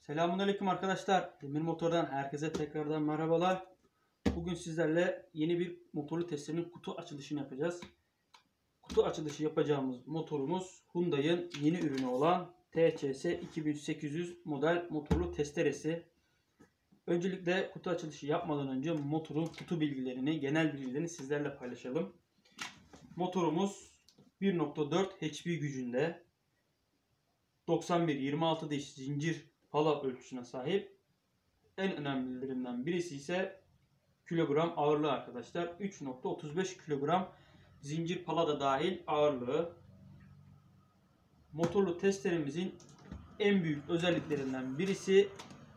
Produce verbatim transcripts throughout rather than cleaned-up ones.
Selamünaleyküm arkadaşlar. Demir Motor'dan herkese tekrardan merhabalar. Bugün sizlerle yeni bir motorlu testerenin kutu açılışını yapacağız. Kutu açılışı yapacağımız motorumuz Hyundai'ın yeni ürünü olan T Ç S iki bin sekiz yüz model motorlu testeresi. Öncelikle kutu açılışı yapmadan önce motorun kutu bilgilerini, genel bilgilerini sizlerle paylaşalım. Motorumuz bir nokta dört H P gücünde, doksan bir yirmi altı diş zincir pala ölçüsüne sahip. En önemlilerinden birisi ise kilogram ağırlığı arkadaşlar. üç nokta otuz beş kilogram zincir pala da dahil ağırlığı. Motorlu testeremizin en büyük özelliklerinden birisi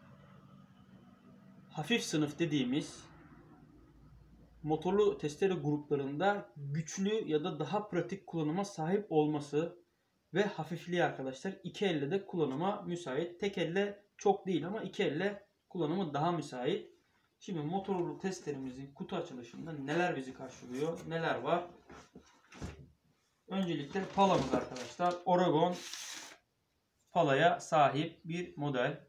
hafif sınıf dediğimiz motorlu testere gruplarında güçlü ya da daha pratik kullanıma sahip olması ve hafifliği arkadaşlar. İki elle de kullanıma müsait. Tek elle çok değil ama iki elle kullanımı daha müsait. Şimdi motorlu testerimizin kutu açılışında neler bizi karşılıyor, neler var? Öncelikle palamız arkadaşlar. Oragon palaya sahip bir model.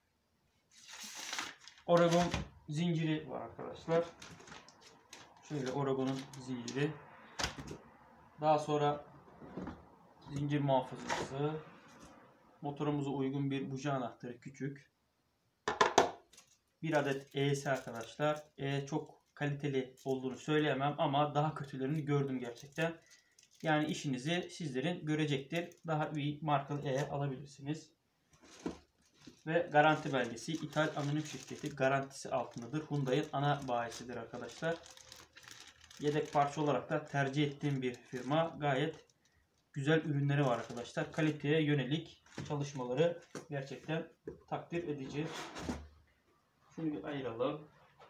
Oragon zinciri var arkadaşlar. Şöyle Oragon'un zinciri. Daha sonra zincir muhafızası. Motorumuza uygun bir buji anahtarı küçük. Bir adet E'si arkadaşlar. E çok kaliteli olduğunu söyleyemem ama daha kötülerini gördüm gerçekten. Yani işinizi sizlerin görecektir. Daha iyi markalı E alabilirsiniz. Ve garanti belgesi İthal Anonim Şirketi garantisi altındadır. Hyundai'nin ana bayisidir arkadaşlar. Yedek parça olarak da tercih ettiğim bir firma. Gayet güzel ürünleri var arkadaşlar. Kaliteye yönelik çalışmaları gerçekten takdir edici. Şunu bir ayıralım.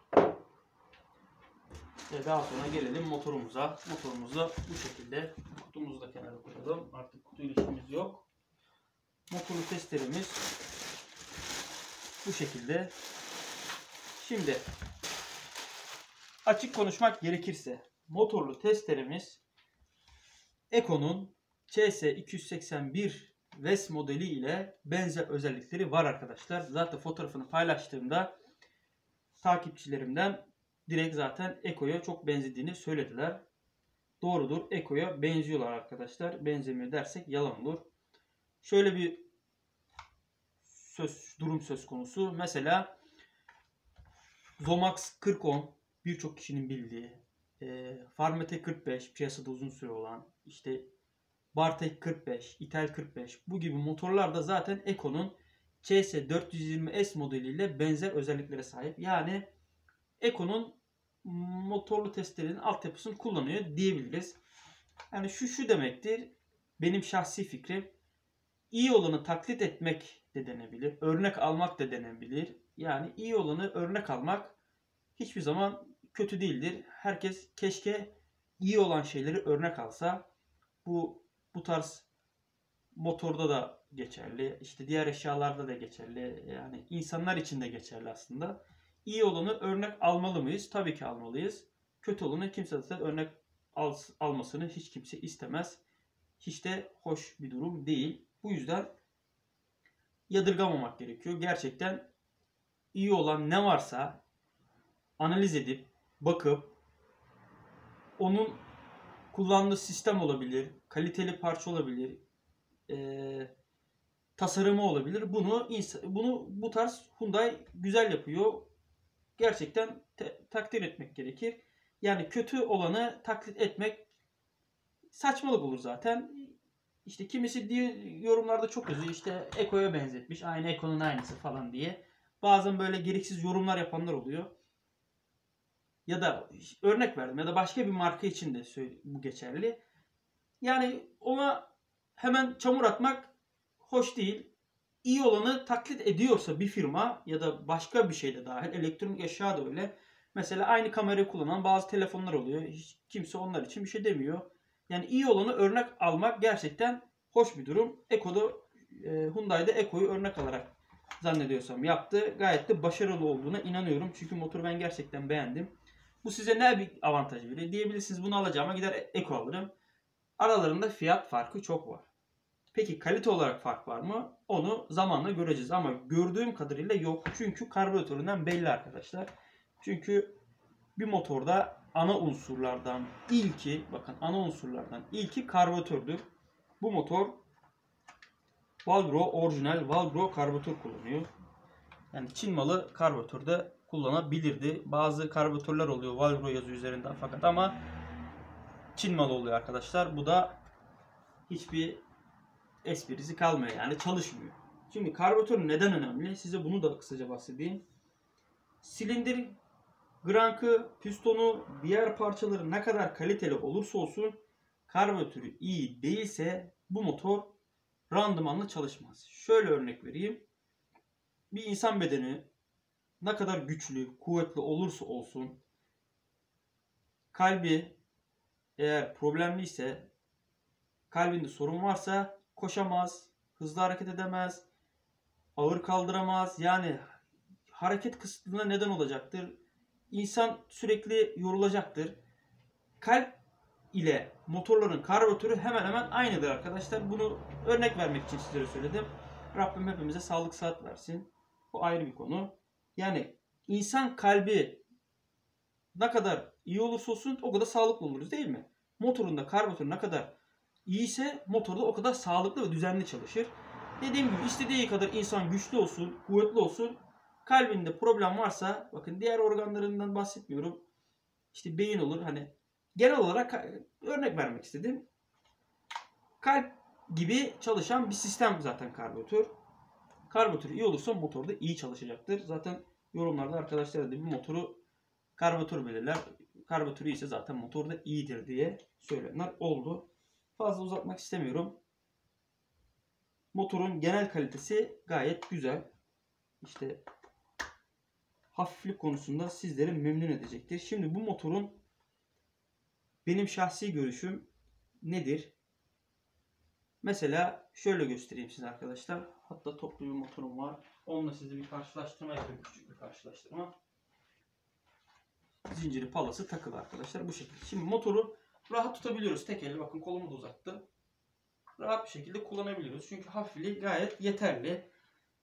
Ve daha sonra gelelim motorumuza. Motorumuzda bu şekilde. Kutumuzu da kenara koyalım. Artık kutu ilişkimiz yok. Motorlu testerimiz bu şekilde. Şimdi açık konuşmak gerekirse motorlu testerimiz Eko'nun C S iki yüz seksen bir V E S modeli ile benzer özellikleri var arkadaşlar. Zaten fotoğrafını paylaştığımda takipçilerimden direkt zaten Eko'ya çok benzediğini söylediler. Doğrudur. Eko'ya benziyorlar arkadaşlar. Benzemiyor dersek yalan olur. Şöyle bir söz, durum söz konusu. Mesela Zomax kırk on birçok kişinin bildiği, e, Farmate kırk beş piyasada uzun süre olan, işte Bartek kırk beş, İthal kırk beş bu gibi motorlar da zaten Eko'nun C S dört yüz yirmi S modeliyle benzer özelliklere sahip. Yani Eko'nun motorlu testerenin altyapısını kullanıyor diyebiliriz. Yani şu şu demektir. Benim şahsi fikrim, iyi olanı taklit etmek de denebilir. Örnek almak da denebilir. Yani iyi olanı örnek almak hiçbir zaman kötü değildir. Herkes keşke iyi olan şeyleri örnek alsa. Bu bu tarz motorda da geçerli. İşte diğer eşyalarda da geçerli. Yani insanlar için de geçerli aslında. İyi olanı örnek almalı mıyız? Tabii ki almalıyız. Kötü olanı kimse de örnek al, almasını hiç kimse istemez. Hiç de hoş bir durum değil. Bu yüzden yadırgamamak gerekiyor. Gerçekten iyi olan ne varsa analiz edip, bakıp, onun kullandığı sistem olabilir, kaliteli parça olabilir, e, tasarımı olabilir. Bunu bunu bu tarz Hyundai güzel yapıyor. Gerçekten te, takdir etmek gerekir. Yani kötü olanı taklit etmek saçmalık olur zaten. İşte kimisi diye yorumlarda çok yazıyor. İşte Eko'ya benzetmiş. Aynı Eko'nun aynısı falan diye. Bazen böyle gereksiz yorumlar yapanlar oluyor. Ya da örnek verdim ya da başka bir marka için de bu geçerli. Yani ona hemen çamur atmak hoş değil. İyi olanı taklit ediyorsa bir firma ya da başka bir şey de dahil, elektronik eşya da öyle. Mesela aynı kamerayı kullanan bazı telefonlar oluyor. Hiç kimse onlar için bir şey demiyor. Yani iyi olanı örnek almak gerçekten hoş bir durum. Eko'da, e, Hyundai'de Eko'yu örnek alarak zannediyorsam yaptı. Gayet de başarılı olduğuna inanıyorum. Çünkü motoru ben gerçekten beğendim. Bu size ne bir avantaj veriyor? Diyebilirsiniz bunu alacağıma gider Eko alırım. Aralarında fiyat farkı çok var. Peki kalite olarak fark var mı? Onu zamanla göreceğiz ama gördüğüm kadarıyla yok. Çünkü karbüratöründen belli arkadaşlar. Çünkü bir motorda ana unsurlardan ilki, bakın ana unsurlardan ilki karbüratördür. Bu motor Valgro orijinal Valgro karbüratör kullanıyor. Yani Çin malı karbüratörde kullanabilirdi. Bazı karbüratörler oluyor Valgro yazıyor üzerinde fakat ama Çin malı oluyor arkadaşlar. Bu da hiçbir esprisi kalmıyor yani çalışmıyor. Şimdi karbüratör neden önemli? Size bunu da kısaca bahsedeyim. Silindir, grankı, pistonu, diğer parçaları ne kadar kaliteli olursa olsun karbüratörü iyi değilse bu motor randımanlı çalışmaz. Şöyle örnek vereyim. Bir insan bedeni ne kadar güçlü, kuvvetli olursa olsun kalbi eğer problemliyse, kalbinde sorun varsa koşamaz, hızlı hareket edemez, ağır kaldıramaz. Yani hareket kısıtlığına neden olacaktır. İnsan sürekli yorulacaktır. Kalp ile motorların karbüratörü hemen hemen aynıdır arkadaşlar. Bunu örnek vermek için sizlere söyledim. Rabbim hepimize sağlık sıhhat versin. Bu ayrı bir konu. Yani insan kalbi ne kadar iyi olursa olsun o kadar sağlıklı oluruz değil mi? Motorun da karbüratörü ne kadar iyiyse motor da o kadar sağlıklı ve düzenli çalışır. Dediğim gibi istediği kadar insan güçlü olsun, kuvvetli olsun. Kalbinde problem varsa, bakın diğer organlarından bahsetmiyorum. İşte beyin olur hani. Genel olarak örnek vermek istedim. Kalp gibi çalışan bir sistem zaten karbüratör. Karbüratörü iyi olursa motor da iyi çalışacaktır. Zaten yorumlarda arkadaşlar da bir motoru karbüratör belirler. Karbüratörü ise zaten motor da iyidir diye söyleyenler oldu. Fazla uzatmak istemiyorum. Motorun genel kalitesi gayet güzel. İşte hafiflik konusunda sizleri memnun edecektir. Şimdi bu motorun benim şahsi görüşüm nedir? Mesela şöyle göstereyim size arkadaşlar. Hatta toplu bir motorum var. Onunla size bir karşılaştırma yapayım. Küçük bir karşılaştırma. Zinciri palası takılı arkadaşlar. Bu şekilde. Şimdi motoru rahat tutabiliyoruz. Tek elle bakın kolumu da uzattım. Rahat bir şekilde kullanabiliyoruz. Çünkü hafifliği gayet yeterli.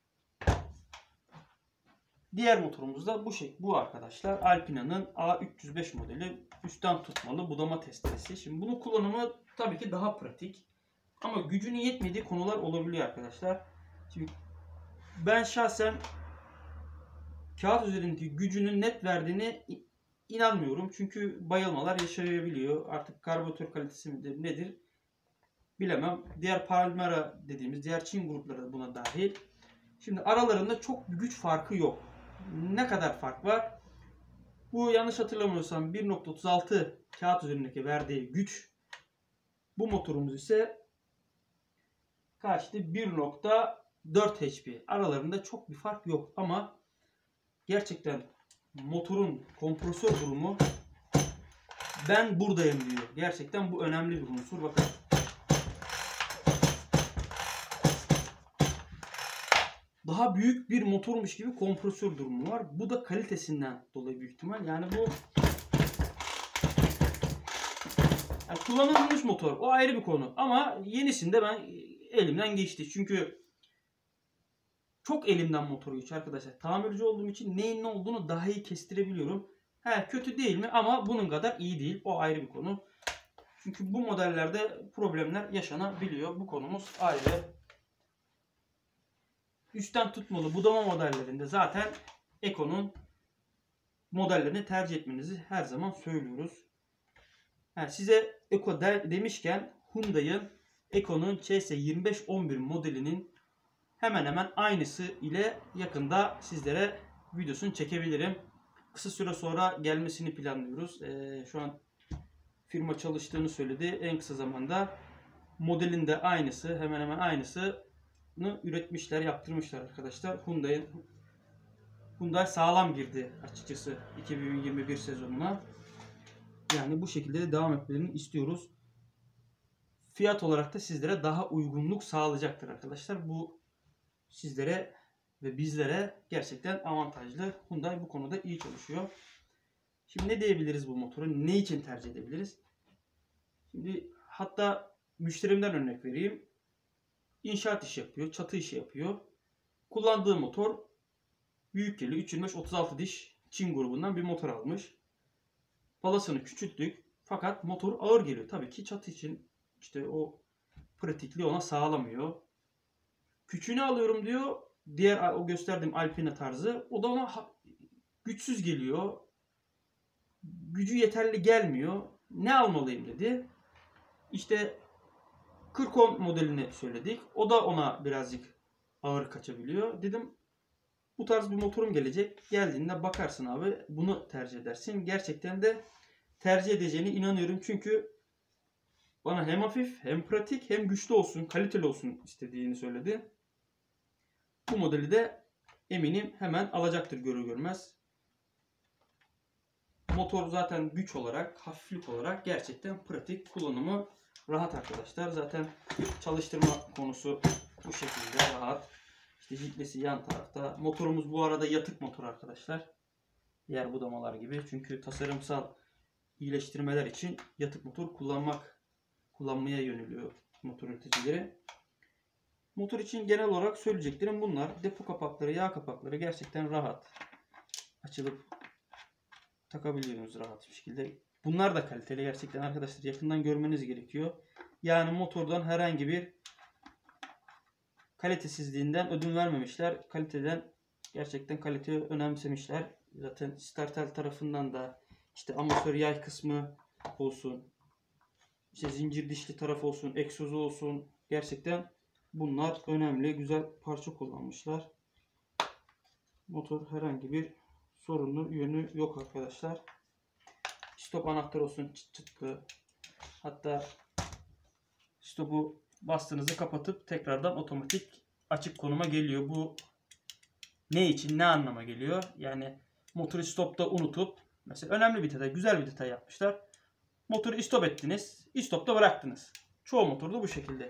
Diğer motorumuz da bu şey, bu arkadaşlar. Alpina'nın A üç yüz beş modeli üstten tutmalı budama testeresi. Şimdi bunun kullanımı tabii ki daha pratik. Ama gücünün yetmediği konular olabiliyor arkadaşlar. Şimdi ben şahsen kağıt üzerindeki gücünün net verdiğine inanmıyorum. Çünkü bayılmalar yaşayabiliyor. Artık karbüratör kalitesi midir nedir bilemem. Diğer Palmera dediğimiz diğer Çin grupları da buna dahil. Şimdi aralarında çok bir güç farkı yok. Ne kadar fark var? Bu yanlış hatırlamıyorsam bir nokta otuz altı kağıt üzerindeki verdiği güç. Bu motorumuz ise kaçtı? bir nokta dört H P. Aralarında çok bir fark yok ama gerçekten motorun kompresör durumu ben buradayım diyor. Gerçekten bu önemli bir unsur. Bakın. Daha büyük bir motormuş gibi kompresör durumu var. Bu da kalitesinden dolayı büyük ihtimal. Yani bu yani kullanılmış motor. O ayrı bir konu. Ama yenisinde ben elimden geçti. Çünkü çok elimden motor geçiyor arkadaşlar. Tamirci olduğum için neyin ne olduğunu daha iyi kestirebiliyorum. He, kötü değil mi? Ama bunun kadar iyi değil. O ayrı bir konu. Çünkü bu modellerde problemler yaşanabiliyor. Bu konumuz ayrı. Üstten tutmalı budama modellerinde zaten Eko'nun modellerini tercih etmenizi her zaman söylüyoruz. Yani size Eko de, demişken Hyundai'ın Eko'nun Ç S yirmi beş on bir modelinin hemen hemen aynısı ile yakında sizlere videosunu çekebilirim. Kısa süre sonra gelmesini planlıyoruz. Ee, şu an firma çalıştığını söyledi. En kısa zamanda modelin de aynısı, hemen hemen aynısı üretmişler, yaptırmışlar arkadaşlar. Hyundai Hyundai sağlam girdi açıkçası iki bin yirmi bir sezonuna. Yani bu şekilde de devam etmelerini istiyoruz. Fiyat olarak da sizlere daha uygunluk sağlayacaktır arkadaşlar. Bu sizlere ve bizlere gerçekten avantajlı. Hyundai bu konuda iyi çalışıyor. Şimdi ne diyebiliriz bu motoru? Ne için tercih edebiliriz? Şimdi hatta müşterimden örnek vereyim. inşaat işi yapıyor, çatı işi yapıyor. Kullandığı motor büyük geliyor. üç yirmi beş otuz altı diş Çin grubundan bir motor almış. Palasını küçülttük. Fakat motor ağır geliyor. Tabii ki çatı için işte o pratikliği ona sağlamıyor. Küçüğünü alıyorum diyor. Diğer o gösterdiğim Alpina tarzı. O da ona güçsüz geliyor. Gücü yeterli gelmiyor. Ne almalıyım dedi. İşte kırk on modelini söyledik. O da ona birazcık ağır kaçabiliyor. Dedim bu tarz bir motorum gelecek. Geldiğinde bakarsın abi. Bunu tercih edersin. Gerçekten de tercih edeceğine inanıyorum. Çünkü bana hem hafif hem pratik hem güçlü olsun, kaliteli olsun istediğini söyledi. Bu modeli de eminim hemen alacaktır görür görmez. Motor zaten güç olarak, hafiflik olarak gerçekten pratik, kullanımı rahat arkadaşlar. Zaten çalıştırma konusu bu şekilde rahat. İşte jiplesi yan tarafta. Motorumuz bu arada yatık motor arkadaşlar. Diğer budamalar gibi. Çünkü tasarımsal iyileştirmeler için yatık motor kullanmak kullanmaya yöneliyor motor üreticileri. Motor için genel olarak söyleyeceklerim bunlar. Depo kapakları, yağ kapakları gerçekten rahat. Açılıp takabiliyorsunuz rahat bir şekilde. Bunlar da kaliteli gerçekten arkadaşlar. Yakından görmeniz gerekiyor. Yani motordan herhangi bir kalitesizliğinden ödün vermemişler. Kaliteden gerçekten kaliteyi önemsemişler. Zaten Startel tarafından da işte amatör yay kısmı olsun, işte zincir dişli taraf olsun, egzozu olsun. Gerçekten bunlar önemli, güzel parça kullanmışlar. Motor herhangi bir sorunlu yönü yok arkadaşlar. Stop anahtar olsun çıt çıtlı. Hatta stopu bastığınızda kapatıp tekrardan otomatik açık konuma geliyor. Bu ne için, ne anlama geliyor? Yani motoru stopta unutup mesela önemli bir detay, güzel bir detay yapmışlar. Motoru stop ettiniz, stopta bıraktınız. Çoğu motorda bu şekilde.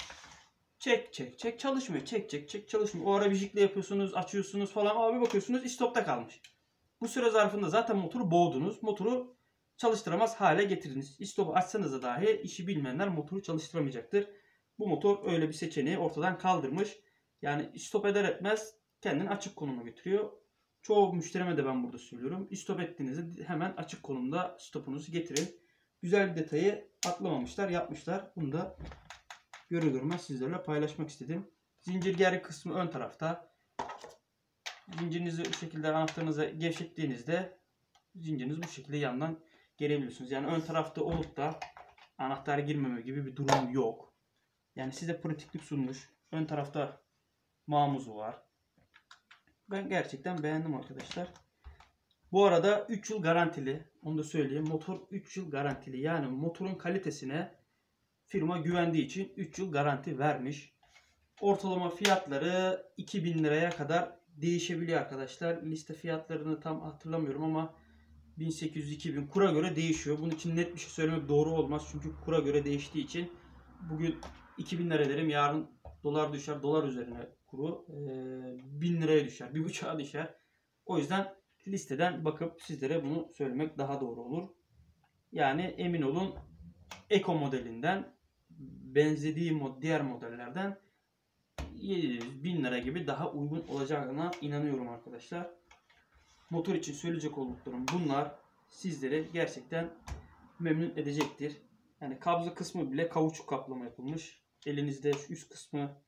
Çek çek çek çalışmıyor. Çek çek çek çalışmıyor. O ara bir jikle yapıyorsunuz, açıyorsunuz falan. Abi bakıyorsunuz stopta kalmış. Bu süre zarfında zaten motoru boğdunuz. Motoru çalıştıramaz hale getirdiniz. Stopu açsanız da dahi işi bilmeyenler motoru çalıştıramayacaktır. Bu motor öyle bir seçeneği ortadan kaldırmış. Yani stop eder etmez kendini açık konuma getiriyor. Çoğu müşterime de ben burada söylüyorum. Stop ettiğinizde hemen açık konumda stopunuzu getirin. Güzel bir detayı atlamamışlar, yapmışlar. Bunu da görür görmez sizlerle paylaşmak istedim. Zincir gergi kısmı ön tarafta. Zincirinizi bu şekilde anahtarınıza gevşettiğinizde zincirinizi bu şekilde yandan gerebiliyorsunuz. Yani ön tarafta olup da anahtar girmeme gibi bir durum yok. Yani size pratiklik sunmuş. Ön tarafta mamuzu var. Ben gerçekten beğendim arkadaşlar. Bu arada üç yıl garantili. Onu da söyleyeyim. Motor üç yıl garantili. Yani motorun kalitesine firma güvendiği için üç yıl garanti vermiş. Ortalama fiyatları iki bin liraya kadar değişebiliyor arkadaşlar. Liste fiyatlarını tam hatırlamıyorum ama bin sekiz yüz iki bin kura göre değişiyor. Bunun için net bir şey söylemek doğru olmaz. Çünkü kura göre değiştiği için bugün iki bin lira derim. Yarın dolar düşer. Dolar üzerine kuru ee, bin liraya düşer. bir buçuğa düşer. O yüzden listeden bakıp sizlere bunu söylemek daha doğru olur. Yani emin olun Eco modelinden benzediği mod, diğer modellerden yedi yüz bin lira gibi daha uygun olacağına inanıyorum arkadaşlar. Motor için söyleyecek olduklarım bunlar. Sizleri gerçekten memnun edecektir. Yani kabza kısmı bile kauçuk kaplama yapılmış. Elinizde şu üst kısmı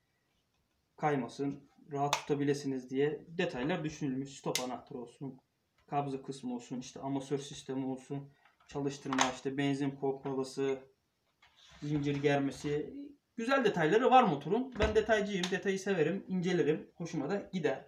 kaymasın, rahat tutabilirsiniz diye detaylar düşünülmüş. Stop anahtarı olsun, kabza kısmı olsun, işte amasör sistemi olsun, çalıştırma, işte benzin pompalası, zincir germesi. Güzel detayları var motorun. Ben detaycıyım, detayı severim, incelerim. Hoşuma da gider.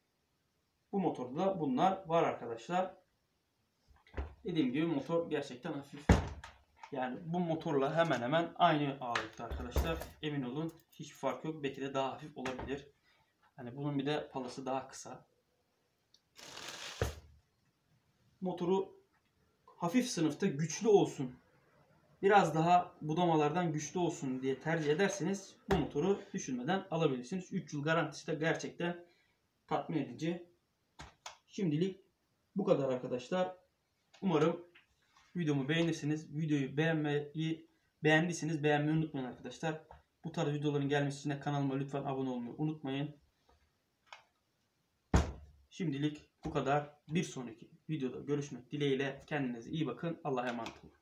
Bu motorda bunlar var arkadaşlar. Dediğim gibi motor gerçekten hafif. Yani bu motorla hemen hemen aynı ağırlıkta arkadaşlar. Emin olun hiçbir fark yok. Belki de daha hafif olabilir. Hani bunun bir de palası daha kısa. Motoru hafif sınıfta güçlü olsun, biraz daha budamalardan güçlü olsun diye tercih ederseniz bu motoru düşünmeden alabilirsiniz. üç yıl garantisi de gerçekten tatmin edici. Şimdilik bu kadar arkadaşlar. Umarım videomu beğenirsiniz. Videoyu beğenmeyi beğendiyseniz beğenmeyi unutmayın arkadaşlar. Bu tarz videoların gelmesi için de kanalıma lütfen abone olmayı unutmayın. Şimdilik bu kadar. Bir sonraki videoda görüşmek dileğiyle. Kendinize iyi bakın. Allah'a emanet olun.